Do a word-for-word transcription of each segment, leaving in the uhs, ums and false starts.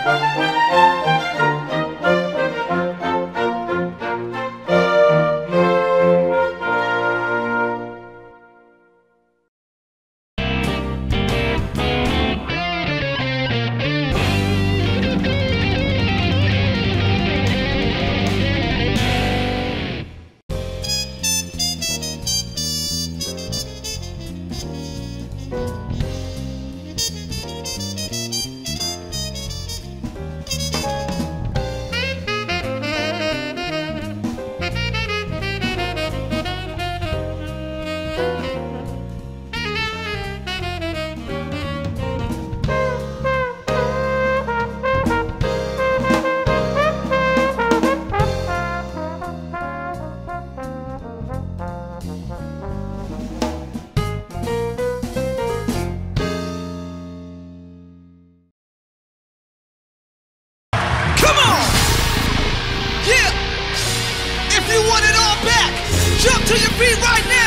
Jump to your feet right now!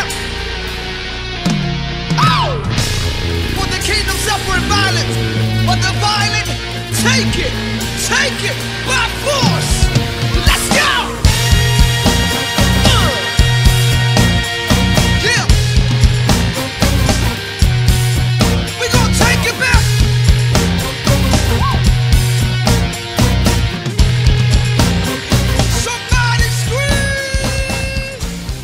Oh! For the kingdom suffer violence, but the violent take it! Take it by force! Let's go! Uh. Yeah! We gonna take it back! Somebody scream!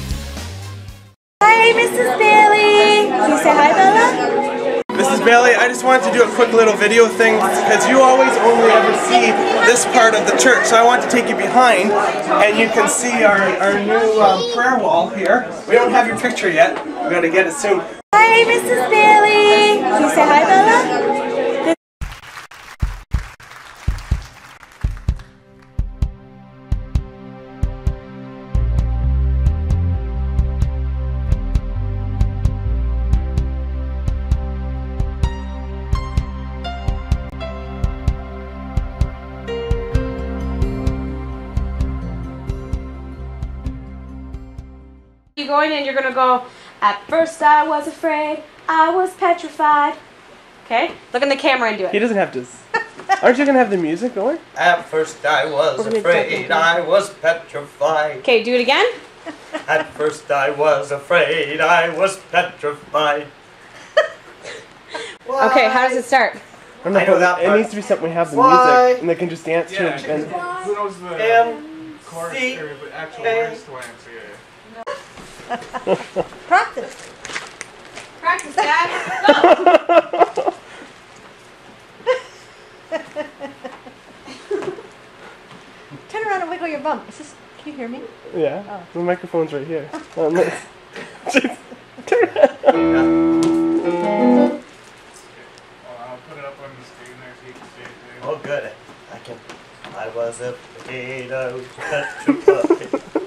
Hi, Missus Bailey! Can you say hi, Bella? Missus Bailey, I just wanted to do a quick little video thing because you always only ever see this part of the church, so I want to take you behind and you can see our, our new um, prayer wall here. We don't have your picture yet, we gotta get it soon. Hi, Missus Bailey! Can you say hi, Bella? You're going and you're going to go, at first I was afraid, I was petrified. Okay? Look in the camera and do He it. doesn't have to... Aren't you gonna have the music going? At first I was afraid, I was petrified. Okay, do it again. At first I was afraid, I was petrified. Okay, how does it start? I don't know, I know that it part. needs to be something we have the Why? music and they can just dance to Yeah, it. And who knows the M chorus C or the actual A. words to answer? Yeah. Practice. Practice, Dad. Go! Turn around and wiggle your bum. Is this, can you hear me? yeah, Oh. the microphone's right here. Um, let's- Well, I'll put it up on the screen there so you can see it too. Oh good, I can. I was afraid, I was petrified.